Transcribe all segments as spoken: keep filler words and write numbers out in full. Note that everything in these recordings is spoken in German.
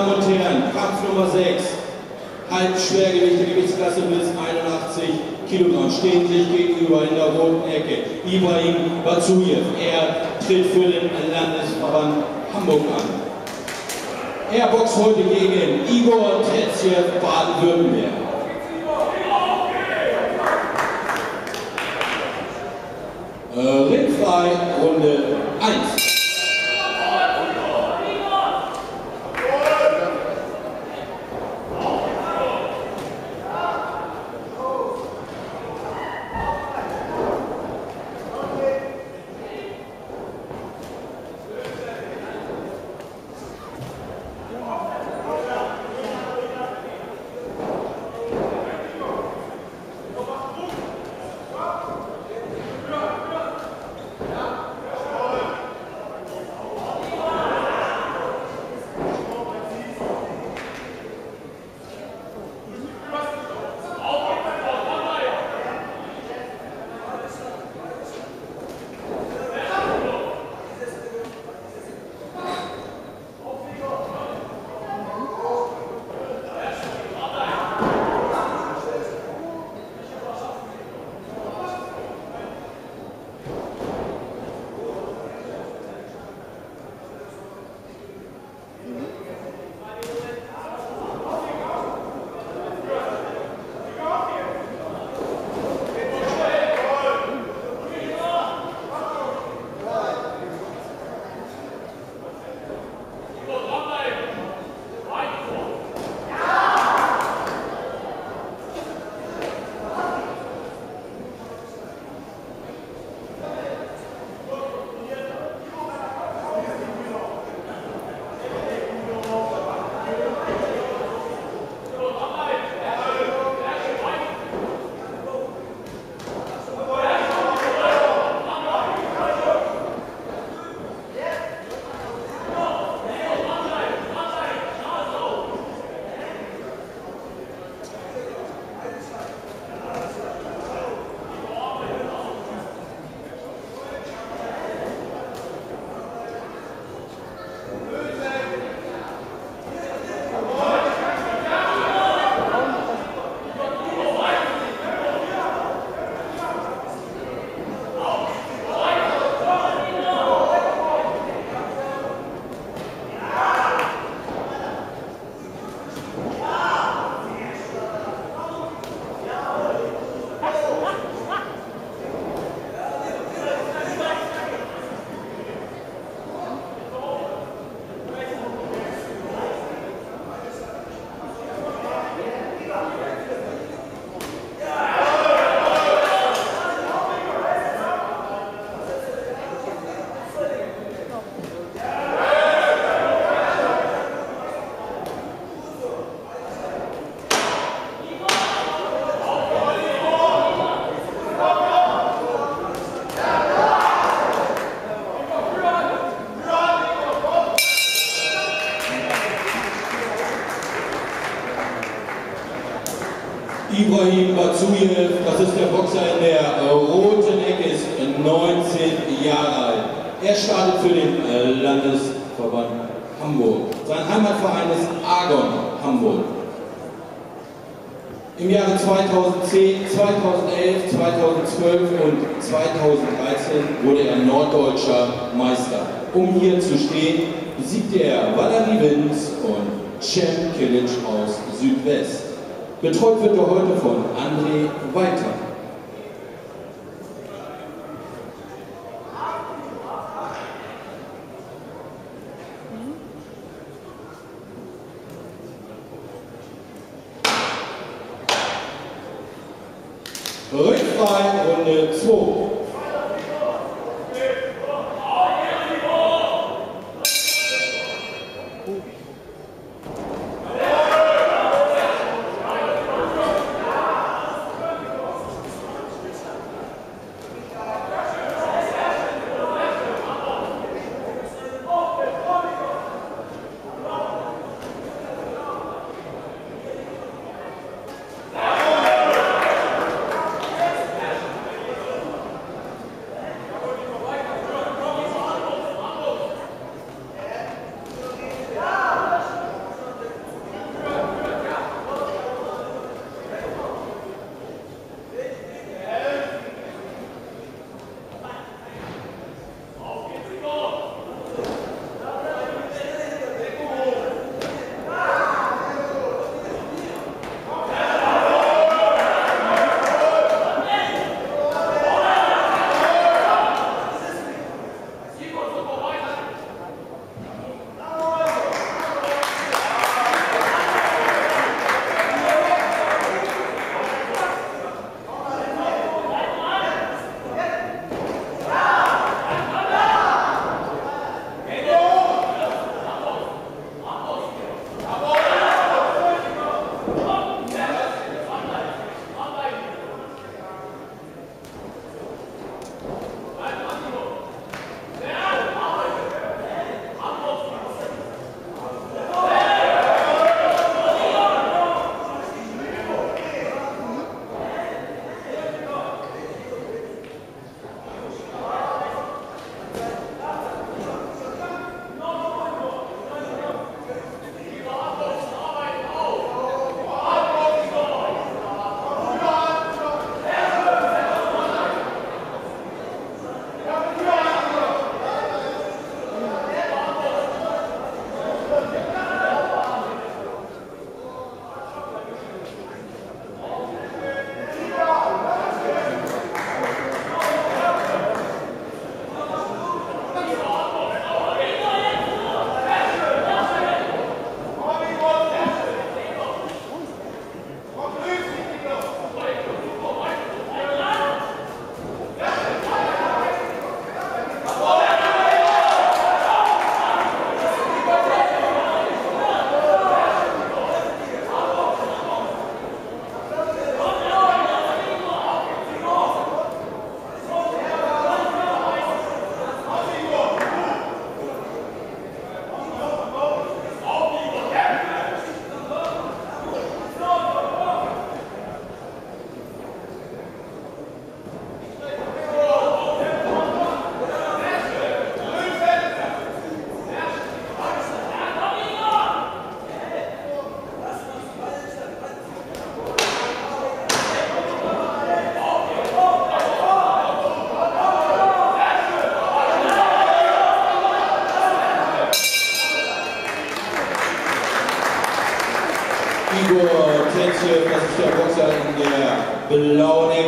Damen und Herren, Kampf Nummer sechs, Halbschwergewichte, Gewichtsklasse bis einundachtzig Kilogramm, stehen sich gegenüber in der roten Ecke Ibrahim Batsuyev. Er tritt für den Landesverband Hamburg an. Er boxt heute gegen Igor Tetschew, Baden-Württemberg. Äh, Ringfrei, Runde eins. Ibrahim Batsuyev, das ist der Boxer in der roten Ecke, ist neunzehn Jahre alt. Er startet für den äh, Landesverband Hamburg. Sein Heimatverein ist Argon Hamburg. Im Jahre zweitausendzehn, zweitausendelf, zweitausendzwölf und zweitausenddreizehn wurde er norddeutscher Meister. Um hier zu stehen, besiegte er Valery Wins und Cem Kilic aus Südwest. Betreut wird er heute von André Weiter. Rückfrei, Runde zwei.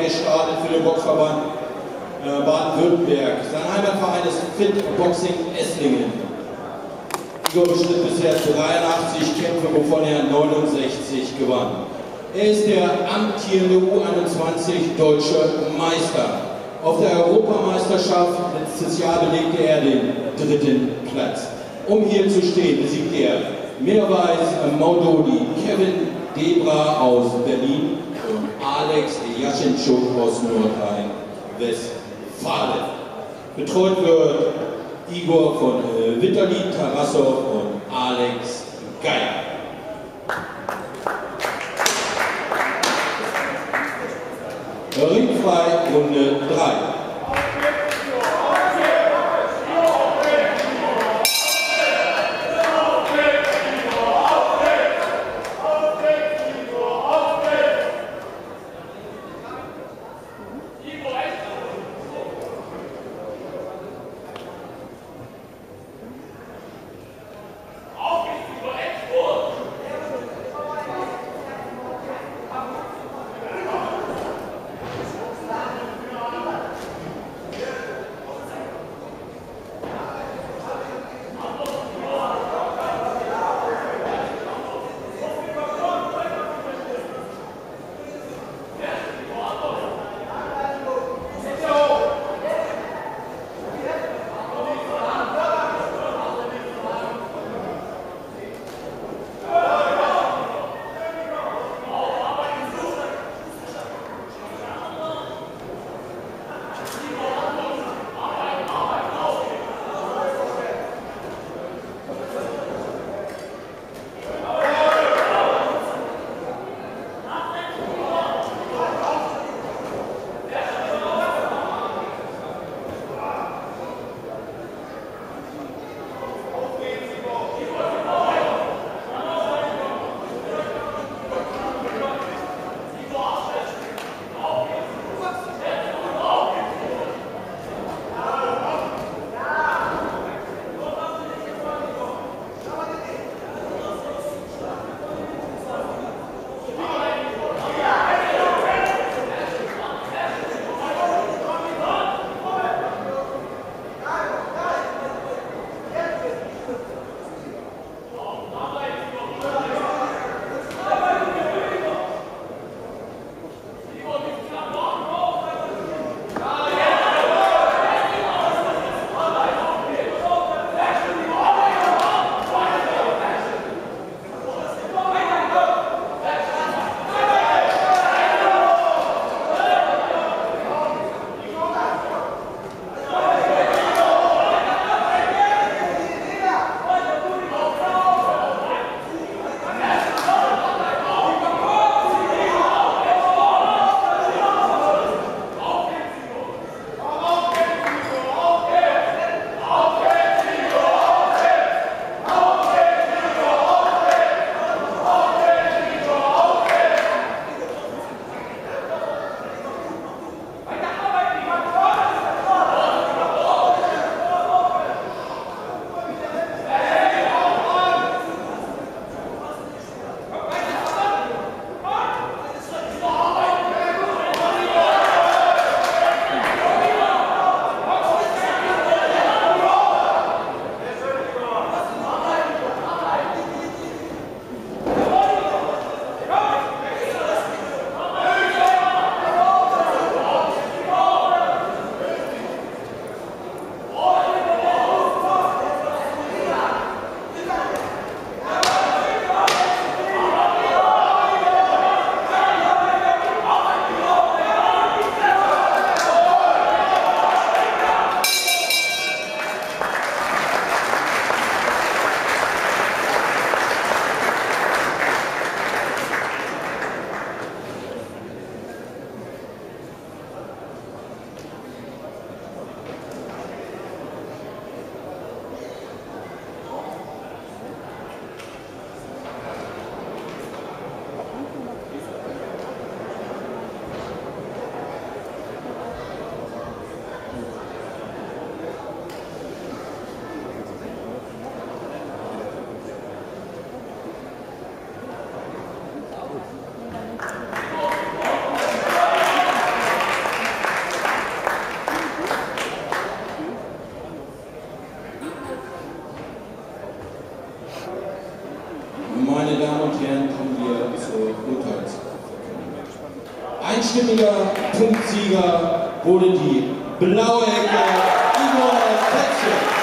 gestartet für den Boxverband äh, Baden-Württemberg. Sein Heimatverein ist Fit Boxing Esslingen. Igor bestritt bisher dreiundachtzig Kämpfe, wovon er neunundsechzig gewann. Er ist der amtierende U einundzwanzig deutsche Meister. Auf der Europameisterschaft letztes Jahr belegte er den dritten Platz. Um hier zu stehen, besiegte er Mirwais Maudodi, Kevin Debra aus Berlin und Alex Jaschenschuk aus Nordrhein-Westfalen. Betreut wird Igor von äh, Vitali Tarassow und Alex Geier. Ringfrei, Runde drei. Sieger, Punktsieger wurde die blaue Ecke Igor Petzl.